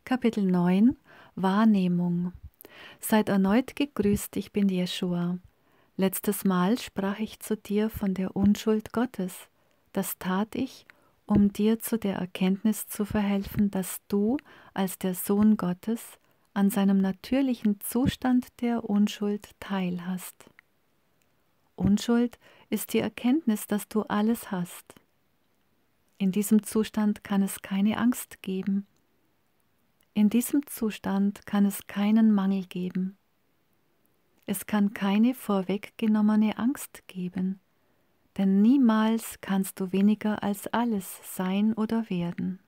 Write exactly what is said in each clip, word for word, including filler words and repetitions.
Kapitel neun Wahrnehmung. Seid erneut gegrüßt, ich bin Jeschua. Letztes Mal sprach ich zu dir von der Unschuld Gottes. Das tat ich, um dir zu der Erkenntnis zu verhelfen, dass du als der Sohn Gottes an seinem natürlichen Zustand der Unschuld teilhast. Unschuld ist die Erkenntnis, dass du alles hast. In diesem Zustand kann es keine Angst geben. In diesem Zustand kann es keinen Mangel geben. Es kann keine vorweggenommene Angst geben, denn niemals kannst du weniger als alles sein oder werden.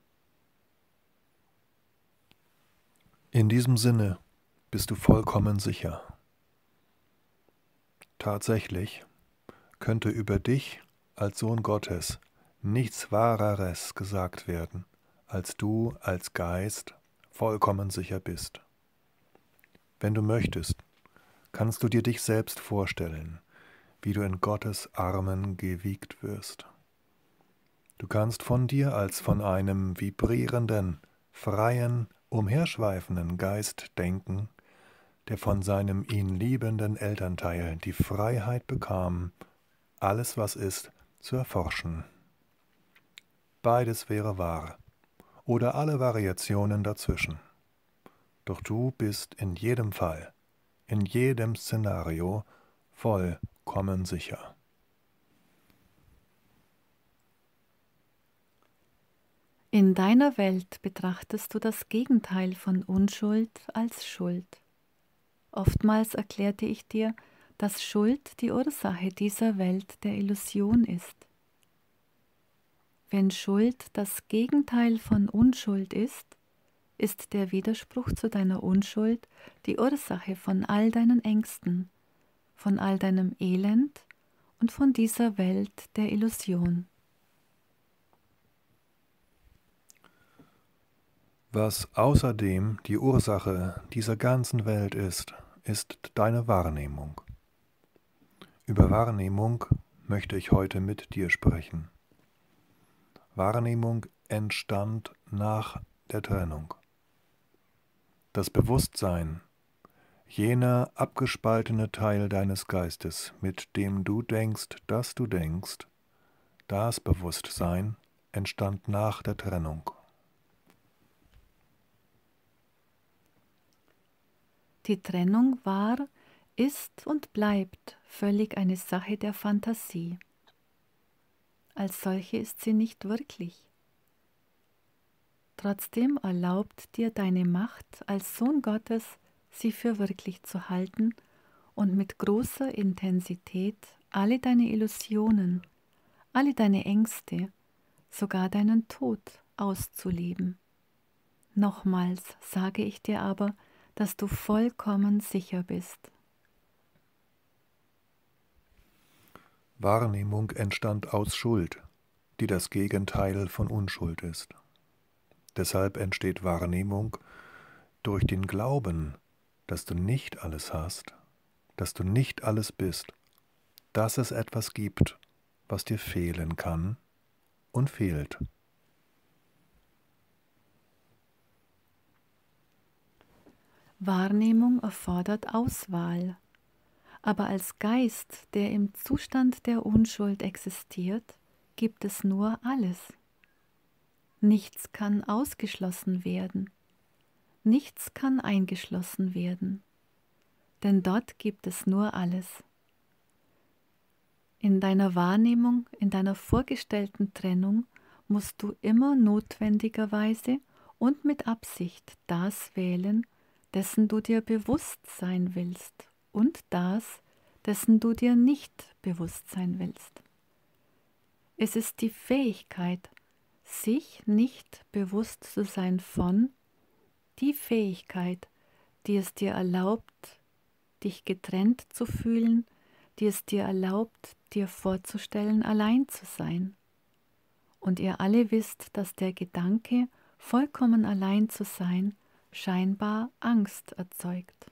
In diesem Sinne bist du vollkommen sicher. Tatsächlich könnte über dich als Sohn Gottes nichts Wahreres gesagt werden, als du als Geist vollkommen sicher bist. Wenn du möchtest, kannst du dir dich selbst vorstellen, wie du in Gottes Armen gewiegt wirst. Du kannst von dir als von einem vibrierenden, freien, umherschweifenden Geist denken, der von seinem ihn liebenden Elternteil die Freiheit bekam, alles, was ist, zu erforschen. Beides wäre wahr, oder alle Variationen dazwischen. Doch du bist in jedem Fall, in jedem Szenario vollkommen sicher. In deiner Welt betrachtest du das Gegenteil von Unschuld als Schuld. Oftmals erklärte ich dir, dass Schuld die Ursache dieser Welt der Illusion ist. Wenn Schuld das Gegenteil von Unschuld ist, ist der Widerspruch zu deiner Unschuld die Ursache von all deinen Ängsten, von all deinem Elend und von dieser Welt der Illusion. Was außerdem die Ursache dieser ganzen Welt ist, ist deine Wahrnehmung. Über Wahrnehmung möchte ich heute mit dir sprechen. Wahrnehmung entstand nach der Trennung. Das Bewusstsein, jener abgespaltene Teil deines Geistes, mit dem du denkst, dass du denkst, das Bewusstsein entstand nach der Trennung. Die Trennung war, ist und bleibt völlig eine Sache der Fantasie. Als solche ist sie nicht wirklich. Trotzdem erlaubt dir deine Macht als Sohn Gottes, sie für wirklich zu halten und mit großer Intensität alle deine Illusionen, alle deine Ängste, sogar deinen Tod auszuleben. Nochmals sage ich dir aber, dass du vollkommen sicher bist. Wahrnehmung entstand aus Schuld, die das Gegenteil von Unschuld ist. Deshalb entsteht Wahrnehmung durch den Glauben, dass du nicht alles hast, dass du nicht alles bist, dass es etwas gibt, was dir fehlen kann und fehlt. Wahrnehmung erfordert Auswahl. Aber als Geist, der im Zustand der Unschuld existiert, gibt es nur alles. Nichts kann ausgeschlossen werden. Nichts kann eingeschlossen werden. Denn dort gibt es nur alles. In deiner Wahrnehmung, in deiner vorgestellten Trennung musst du immer notwendigerweise und mit Absicht das wählen, dessen du dir bewusst sein willst, und das, dessen du dir nicht bewusst sein willst. Es ist die Fähigkeit, sich nicht bewusst zu sein von, die Fähigkeit, die es dir erlaubt, dich getrennt zu fühlen, die es dir erlaubt, dir vorzustellen, allein zu sein. Und ihr alle wisst, dass der Gedanke, vollkommen allein zu sein, scheinbar Angst erzeugt.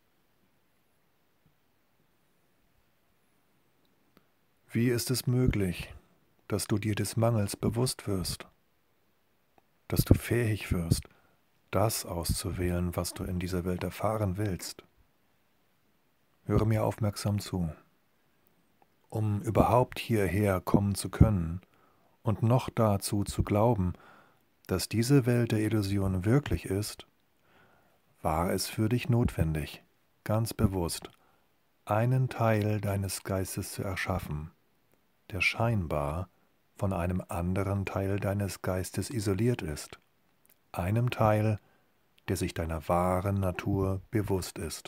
Wie ist es möglich, dass du dir des Mangels bewusst wirst, dass du fähig wirst, das auszuwählen, was du in dieser Welt erfahren willst. Höre mir aufmerksam zu. Um überhaupt hierher kommen zu können und noch dazu zu glauben, dass diese Welt der Illusion wirklich ist, war es für dich notwendig, ganz bewusst, einen Teil deines Geistes zu erschaffen, der scheinbar von einem anderen Teil deines Geistes isoliert ist, einem Teil, der sich deiner wahren Natur bewusst ist.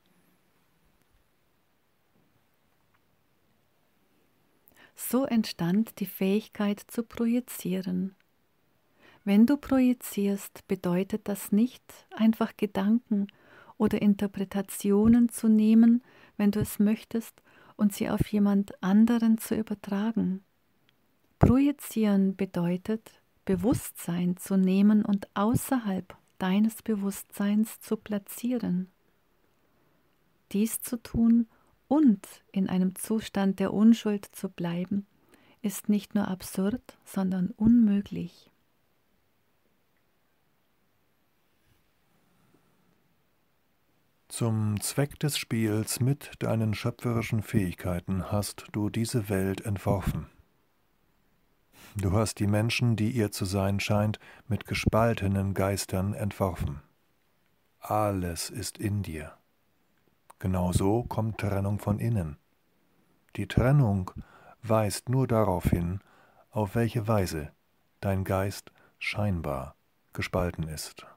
So entstand die Fähigkeit zu projizieren. Wenn du projizierst, bedeutet das nicht, einfach Gedanken oder Interpretationen zu nehmen, wenn du es möchtest, und sie auf jemand anderen zu übertragen. Projizieren bedeutet, Bewusstsein zu nehmen und außerhalb deines Bewusstseins zu platzieren. Dies zu tun und in einem Zustand der Unschuld zu bleiben, ist nicht nur absurd, sondern unmöglich. Zum Zweck des Spiels mit deinen schöpferischen Fähigkeiten hast du diese Welt entworfen. Du hast die Menschen, die ihr zu sein scheint, mit gespaltenen Geistern entworfen. Alles ist in dir. Genau so kommt Trennung von innen. Die Trennung weist nur darauf hin, auf welche Weise dein Geist scheinbar gespalten ist.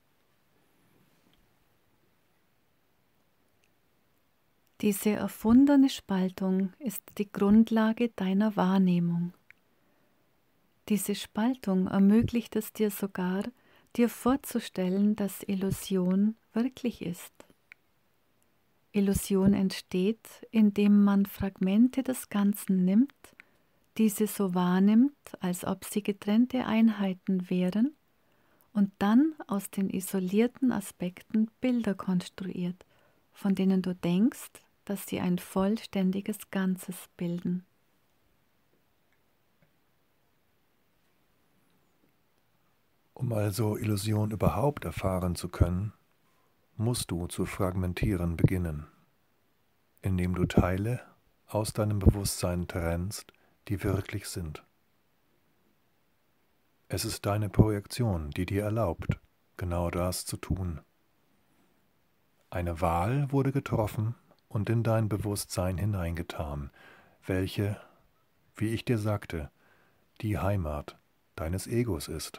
Diese erfundene Spaltung ist die Grundlage deiner Wahrnehmung. Diese Spaltung ermöglicht es dir sogar, dir vorzustellen, dass Illusion wirklich ist. Illusion entsteht, indem man Fragmente des Ganzen nimmt, diese so wahrnimmt, als ob sie getrennte Einheiten wären, und dann aus den isolierten Aspekten Bilder konstruiert, von denen du denkst, dass sie ein vollständiges Ganzes bilden. Um also Illusion überhaupt erfahren zu können, musst du zu fragmentieren beginnen, indem du Teile aus deinem Bewusstsein trennst, die wirklich sind. Es ist deine Projektion, die dir erlaubt, genau das zu tun. Eine Wahl wurde getroffen und in dein Bewusstsein hineingetan, welche, wie ich dir sagte, die Heimat deines Egos ist.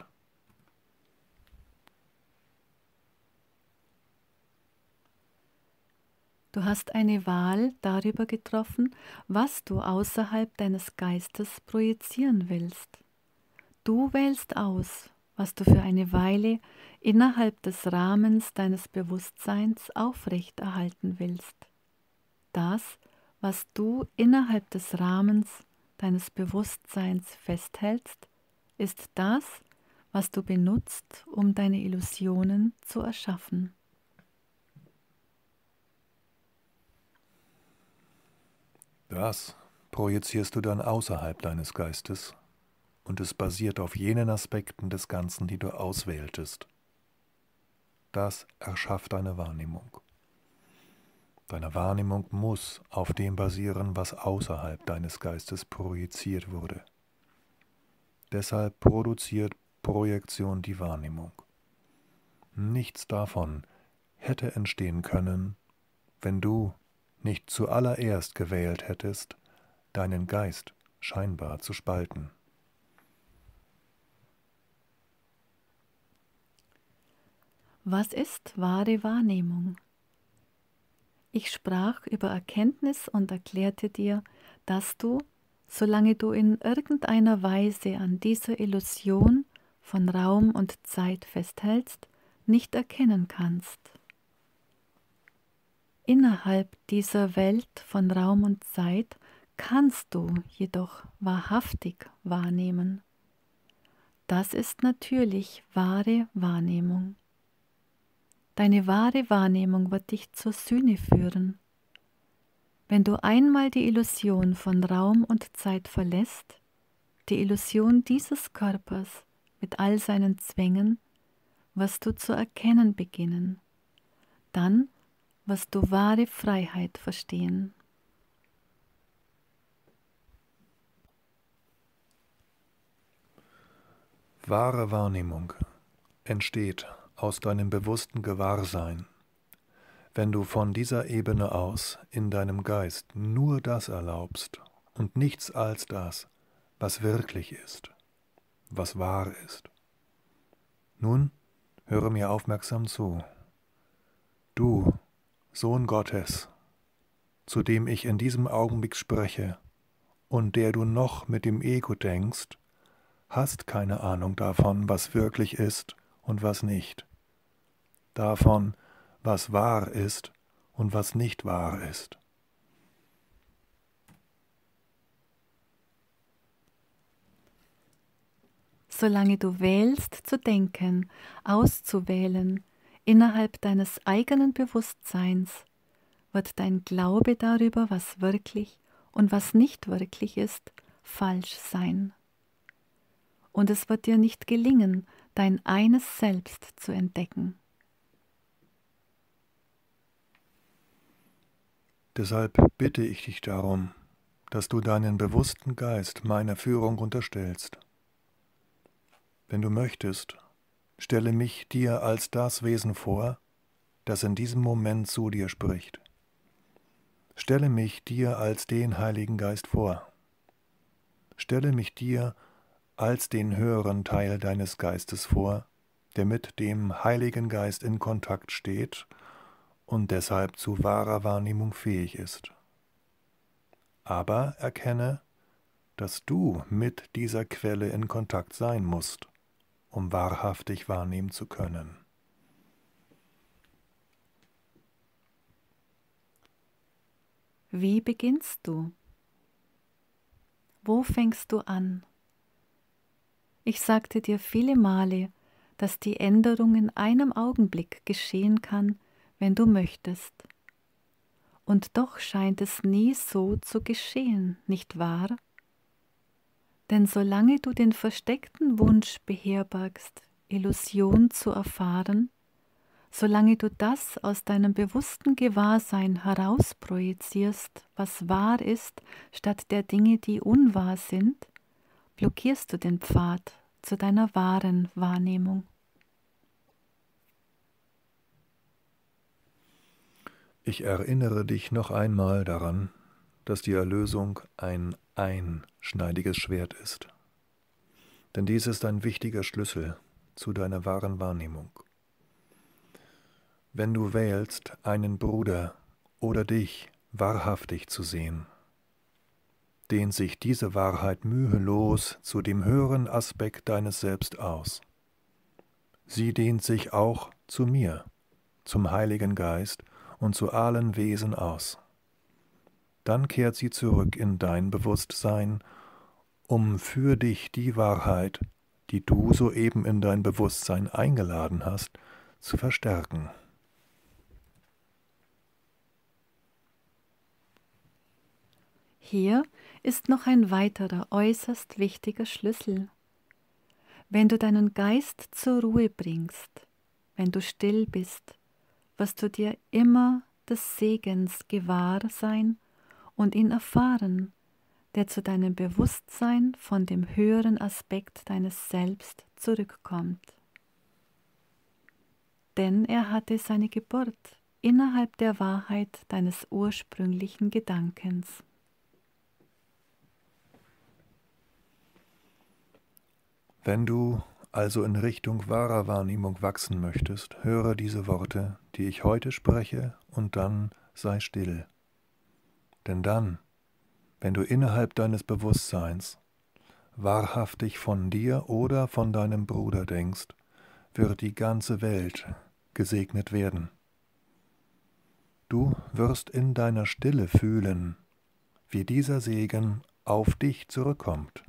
Du hast eine Wahl darüber getroffen, was du außerhalb deines Geistes projizieren willst. Du wählst aus, was du für eine Weile innerhalb des Rahmens deines Bewusstseins aufrechterhalten willst. Das, was du innerhalb des Rahmens deines Bewusstseins festhältst, ist das, was du benutzt, um deine Illusionen zu erschaffen. Das projizierst du dann außerhalb deines Geistes, und es basiert auf jenen Aspekten des Ganzen, die du auswähltest. Das erschafft deine Wahrnehmung. Deine Wahrnehmung muss auf dem basieren, was außerhalb deines Geistes projiziert wurde. Deshalb produziert Projektion die Wahrnehmung. Nichts davon hätte entstehen können, wenn du nicht zuallererst gewählt hättest, deinen Geist scheinbar zu spalten. Was ist wahre Wahrnehmung? Ich sprach über Erkenntnis und erklärte dir, dass du, solange du in irgendeiner Weise an dieser Illusion von Raum und Zeit festhältst, nicht erkennen kannst. Innerhalb dieser Welt von Raum und Zeit kannst du jedoch wahrhaftig wahrnehmen. Das ist natürlich wahre Wahrnehmung. Deine wahre Wahrnehmung wird dich zur Sühne führen. Wenn du einmal die Illusion von Raum und Zeit verlässt, die Illusion dieses Körpers mit all seinen Zwängen, wirst du zu erkennen beginnen. Dann wirst du wahre Freiheit verstehen. Wahre Wahrnehmung entsteht aus deinem bewussten Gewahrsein, wenn du von dieser Ebene aus in deinem Geist nur das erlaubst und nichts als das, was wirklich ist, was wahr ist. Nun höre mir aufmerksam zu. Du, Sohn Gottes, zu dem ich in diesem Augenblick spreche und der du noch mit dem Ego denkst, hast keine Ahnung davon, was wirklich ist und was nicht, davon, was wahr ist und was nicht wahr ist. Solange du wählst zu denken, auszuwählen, innerhalb deines eigenen Bewusstseins, wird dein Glaube darüber, was wirklich und was nicht wirklich ist, falsch sein. Und es wird dir nicht gelingen, dein eines Selbst zu entdecken. Deshalb bitte ich dich darum, dass du deinen bewussten Geist meiner Führung unterstellst. Wenn du möchtest, stelle mich dir als das Wesen vor, das in diesem Moment zu dir spricht. Stelle mich dir als den Heiligen Geist vor. Stelle mich dir als den höheren Teil deines Geistes vor, der mit dem Heiligen Geist in Kontakt steht und deshalb zu wahrer Wahrnehmung fähig ist. Aber erkenne, dass du mit dieser Quelle in Kontakt sein musst, um wahrhaftig wahrnehmen zu können. Wie beginnst du? Wo fängst du an? Ich sagte dir viele Male, dass die Änderung in einem Augenblick geschehen kann, wenn du möchtest. Und doch scheint es nie so zu geschehen, nicht wahr? Denn solange du den versteckten Wunsch beherbergst, Illusion zu erfahren, solange du das aus deinem bewussten Gewahrsein herausprojizierst, was wahr ist, statt der Dinge, die unwahr sind, blockierst du den Pfad zu deiner wahren Wahrnehmung. Ich erinnere dich noch einmal daran, dass die Erlösung ein einschneidiges Schwert ist. Denn dies ist ein wichtiger Schlüssel zu deiner wahren Wahrnehmung. Wenn du wählst, einen Bruder oder dich wahrhaftig zu sehen, dehnt sich diese Wahrheit mühelos zu dem höheren Aspekt deines Selbst aus. Sie dehnt sich auch zu mir, zum Heiligen Geist und zu allen Wesen aus. Dann kehrt sie zurück in dein Bewusstsein, um für dich die Wahrheit, die du soeben in dein Bewusstsein eingeladen hast, zu verstärken. Hier ist noch ein weiterer äußerst wichtiger Schlüssel. Wenn du deinen Geist zur Ruhe bringst, wenn du still bist, wirst du dir immer des Segens gewahr sein und ihn erfahren, der zu deinem Bewusstsein von dem höheren Aspekt deines Selbst zurückkommt. Denn er hatte seine Geburt innerhalb der Wahrheit deines ursprünglichen Gedankens. Wenn du also in Richtung wahrer Wahrnehmung wachsen möchtest, höre diese Worte, die ich heute spreche, und dann sei still. Denn dann, wenn du innerhalb deines Bewusstseins wahrhaftig von dir oder von deinem Bruder denkst, wird die ganze Welt gesegnet werden. Du wirst in deiner Stille fühlen, wie dieser Segen auf dich zurückkommt.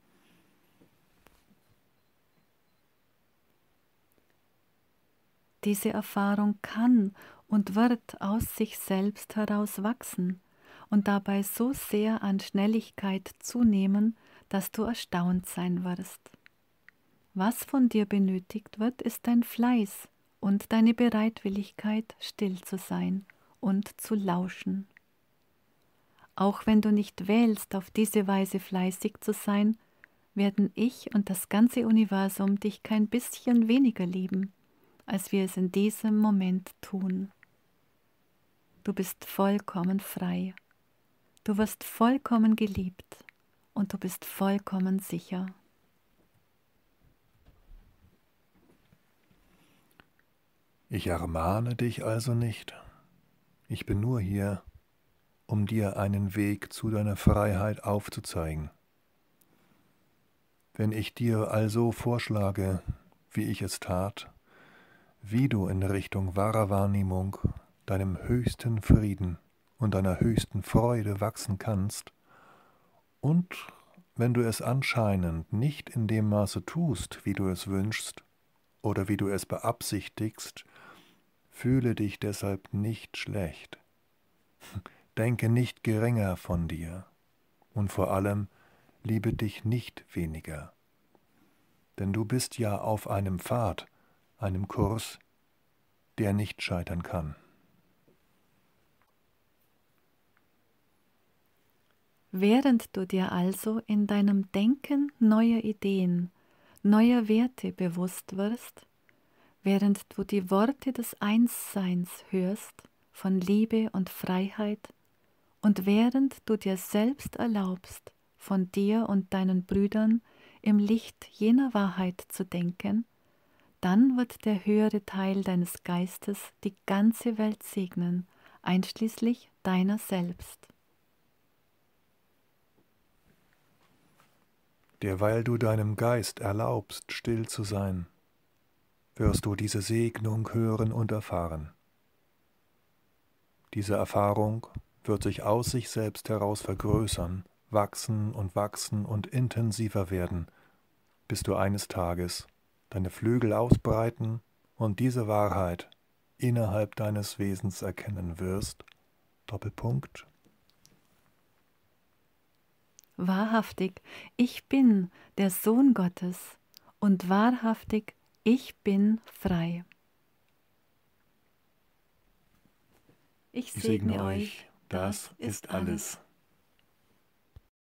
Diese Erfahrung kann und wird aus sich selbst heraus wachsen und dabei so sehr an Schnelligkeit zunehmen, dass du erstaunt sein wirst. Was von dir benötigt wird, ist dein Fleiß und deine Bereitwilligkeit, still zu sein und zu lauschen. Auch wenn du nicht wählst, auf diese Weise fleißig zu sein, werden ich und das ganze Universum dich kein bisschen weniger lieben, als wir es in diesem Moment tun. Du bist vollkommen frei. Du wirst vollkommen geliebt und du bist vollkommen sicher. Ich ermahne dich also nicht. Ich bin nur hier, um dir einen Weg zu deiner Freiheit aufzuzeigen. Wenn ich dir also vorschlage, wie ich es tat, wie du in Richtung wahrer Wahrnehmung, deinem höchsten Frieden und deiner höchsten Freude wachsen kannst, und wenn du es anscheinend nicht in dem Maße tust, wie du es wünschst oder wie du es beabsichtigst, fühle dich deshalb nicht schlecht. Denke nicht geringer von dir und vor allem liebe dich nicht weniger. Denn du bist ja auf einem Pfad, einem Kurs, der nicht scheitern kann. Während du dir also in deinem Denken neuer Ideen, neuer Werte bewusst wirst, während du die Worte des Einsseins hörst von Liebe und Freiheit und während du dir selbst erlaubst, von dir und deinen Brüdern im Licht jener Wahrheit zu denken, dann wird der höhere Teil deines Geistes die ganze Welt segnen, einschließlich deiner selbst. Derweil du deinem Geist erlaubst, still zu sein, wirst du diese Segnung hören und erfahren. Diese Erfahrung wird sich aus sich selbst heraus vergrößern, wachsen und wachsen und intensiver werden, bis du eines Tages deine Flügel ausbreiten und diese Wahrheit innerhalb deines Wesens erkennen wirst. Doppelpunkt. Wahrhaftig, ich bin der Sohn Gottes und wahrhaftig, ich bin frei. Ich Ich segne segne euch, euch, das ist alles.